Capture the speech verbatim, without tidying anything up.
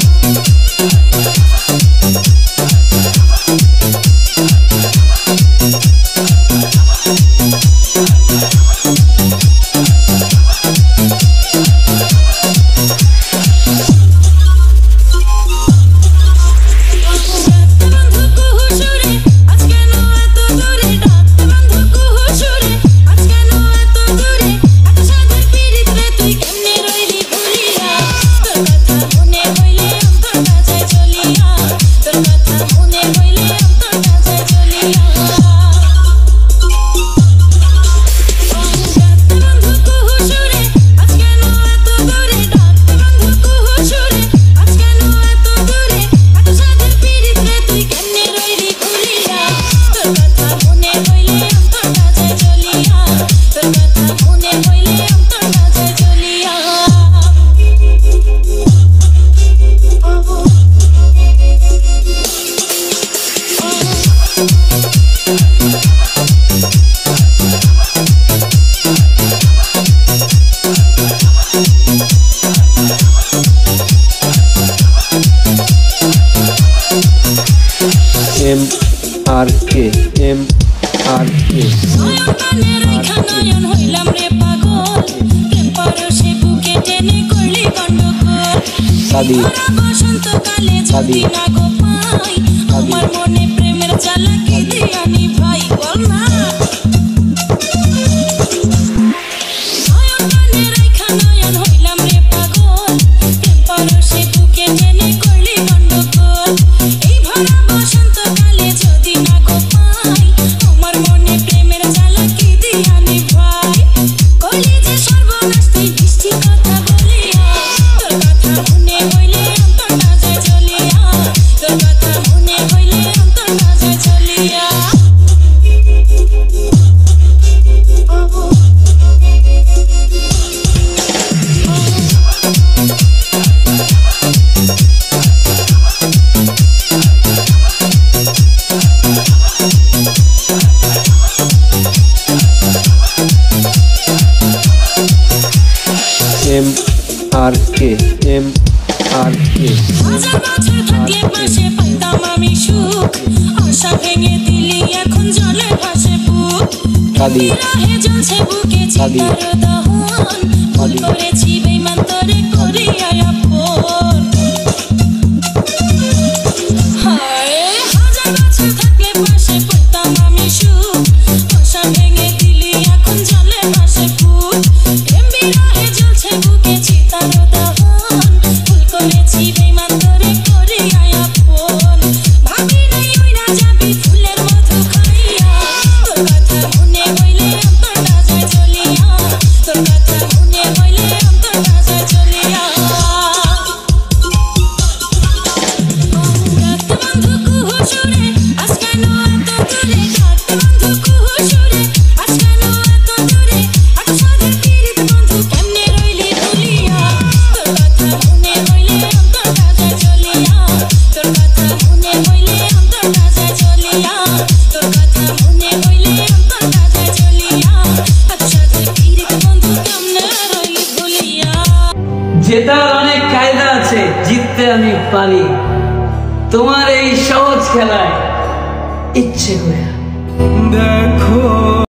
M R K M R কে সাদি সাদি আমার মনে প্রেমের চালাকি দিয়ানি ভাই বল না M R K M R কে হাজার বছর থাকলে পাশে পাইতাম আমি সুখ আশা ভেঙে দিলি এখন জলে ভাসে বুক সাদি রাহে জ্বলছে বুকে চিতার দহন ভুল করেছি বেঈমান তোরে করি আপন হায় হাজার বছর থাকলে পাশে পাইতাম আমি সুখ আশা ভেঙে দিলি এখন জলে ভাসে বুক এমবি রাহে জ্বলছে বুকে চিতার দহন ভুল করেছি বেঈমান তোরে করি আপন ভাবি নাই ওইরা যাবি ফুলের মধু খাইয়া তোর কথা মনে হইলে অন্তরটা যায় জ্বলিয়া তোর কথা মনে হইলে অন্তরটা যায় জ্বলিয়া ডাক বন্ধু কুহু সুরে আজ কেন এত দূরে ডাক বন্ধু কুহু সুরে আজ কেন এত দূরে এত সাদের পীড়িত বন্ধু কেমনে রইলি ভুলিয়া তোর কথা মনে হইলে অন্তরটা যায় জ্বলিয়া তোর কথা মনে হইলে অন্তরটা যায় জ্বলিয়া তোর কথা মনে হইলে অন্তরটা যায় জ্বলিয়া এত সাদের পীড়িত বন্ধু কেমনে রইলি ভুলিয়া জেতার অনেক কায়দা আছে, জিততে আমি পারি। তোমার এই সহজ খেলায় ইচ্ছে করে দেখো।